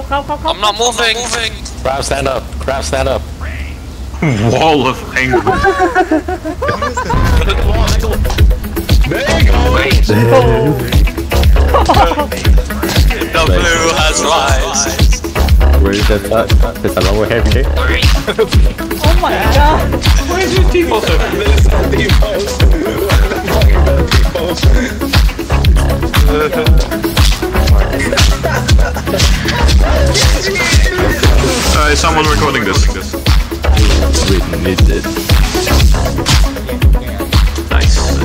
I'm not moving. Crab, stand up. Crab, stand up. Wall of anger. There you go. Wait. The blue has rise. Where is that? There's a lower heavy here. Oh my god! Why is your team also? Is someone recording this? We need it. Nice.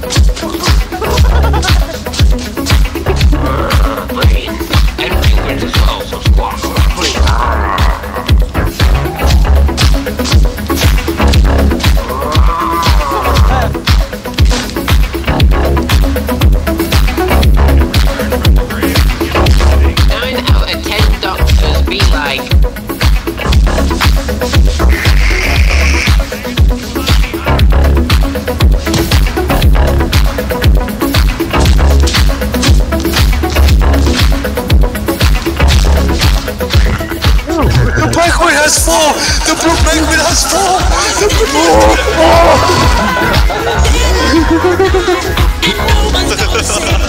The penguin has 4! The blue penguin has 4! The blue...